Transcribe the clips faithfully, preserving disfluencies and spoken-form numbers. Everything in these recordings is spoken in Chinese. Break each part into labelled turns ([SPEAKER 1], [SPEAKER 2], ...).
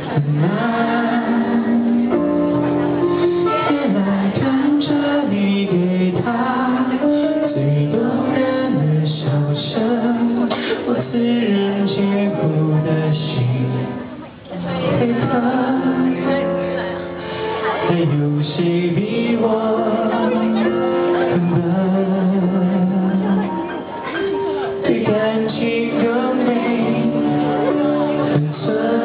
[SPEAKER 1] 很难。原来看着你给他最动人的笑声，我自然戒不得心配合。还有谁比我更笨？对感情更没分寸。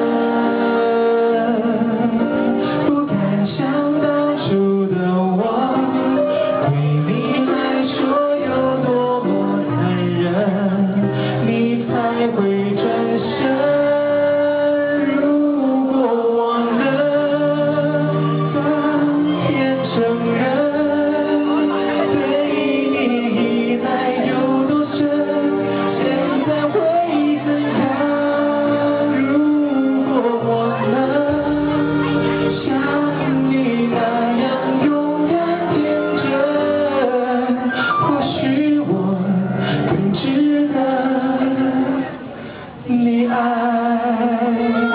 [SPEAKER 1] 不敢想当初的我，对你来说有多么残忍，你才会转身。如果我能当天成人，对你依赖有多深，现在会怎样？如果我能像你那样勇敢天真，或许我更值得你爱。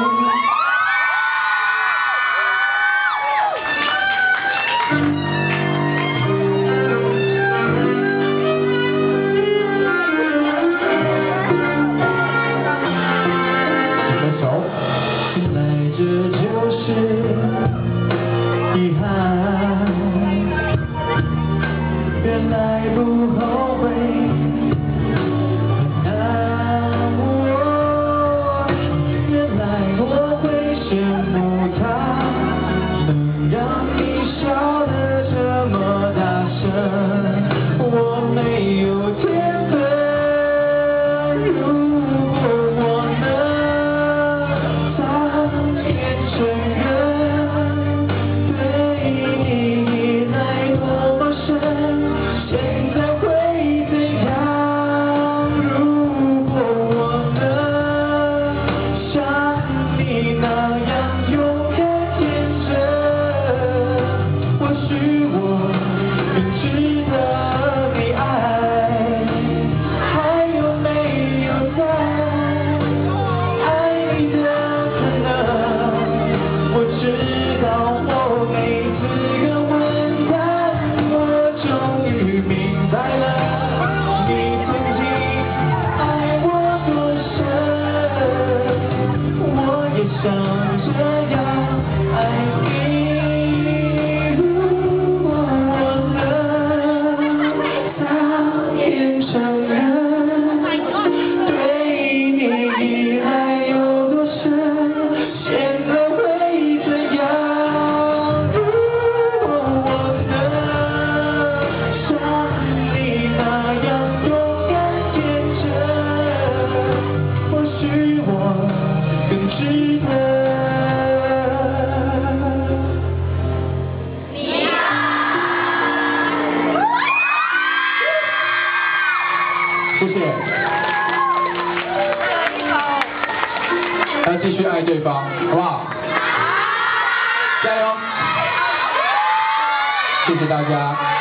[SPEAKER 1] 原来这就是遗憾，原来不后悔很难。我原来我会羡慕他，能让你笑得这么大声，我没有天分。如果我能当天成人，对你依赖多么深，现在会怎样？如果我能像你那样勇敢天真，或许我更值得你爱。还有没有在爱你的可能？我知道我没资格问，但我终于明白了，你曾经爱我多深，我也想这样爱你。如果我能当天成人，对你依赖有多深，现在会怎样？如果我能像你那样勇敢天真，或许我更值得你爱。谢谢。要继续爱对方，好不好？加油！谢谢大家。